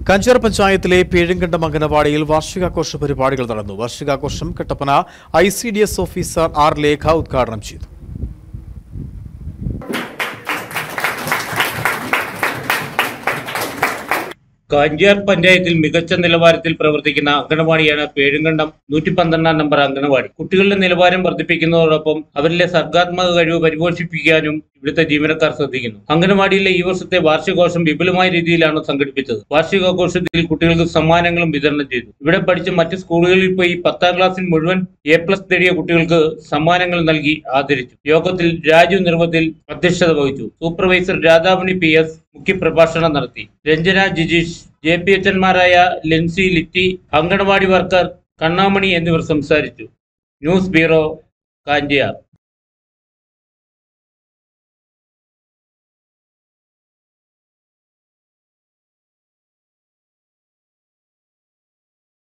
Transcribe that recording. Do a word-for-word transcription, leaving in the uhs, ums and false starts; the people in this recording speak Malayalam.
കഞ്ചാർ പഞ്ചായത്തിലെ പേഴുങ്കണ്ടം അംഗനവാടിയിൽ വാർഷികാഘോഷ പരിപാടികൾ നടന്നു. വാർഷികാഘോഷം Kattappana I C D S officer R Lekha ഉദ്ഘാടനം ചെയ്തു. കഞ്ചാർ പഞ്ചായത്തിൽ മികച്ച നിലവാരത്തിൽ പ്രവർത്തിക്കുന്ന അംഗനവാടിയാണ് പേഴുങ്കണ്ടം നൂറ്റി പന്ത്രണ്ടാം നമ്പർ അംഗനവാടി. കുട്ടികളുടെ നിലവാരം വർദ്ധിപ്പിക്കുന്നതോടൊപ്പം അവരിലെ സർഗാത്മക കഴിവ് പരിപോഷിപ്പിക്കാനും ഇവിടുത്തെ ജീവനക്കാർ ശ്രദ്ധിക്കുന്നു. അംഗനവാടിയിലെ ഈ വർഷത്തെ വാർഷികാഘോഷം വിപുലമായ രീതിയിലാണ് സംഘടിപ്പിച്ചത്. വാർഷികാഘോഷത്തിൽ കുട്ടികൾക്ക് സമ്മാനങ്ങളും വിതരണം ചെയ്തു. ഇവിടെ പഠിച്ച മറ്റ് സ്കൂളുകളിൽ പോയി പത്താം ക്ലാസ്സിൽ മുഴുവൻ എ പ്ലസ് നേടിയ കുട്ടികൾക്ക് സമ്മാനങ്ങൾ നൽകി ആദരിച്ചു. യോഗത്തിൽ രാജു നിർവത്തിൽ അധ്യക്ഷത വഹിച്ചു. സൂപ്പർവൈസർ രാധാമണി പി എസ് മുഖ്യപ്രഭാഷണം നടത്തി. രഞ്ജന ജിജീഷ്, ജെ പി എച്ചന്മാരായ ലെൻസി ലിറ്റി, അംഗനവാടി വർക്കർ കണ്ണാമണി എന്നിവർ സംസാരിച്ചു. News bureau, Kanchiyar.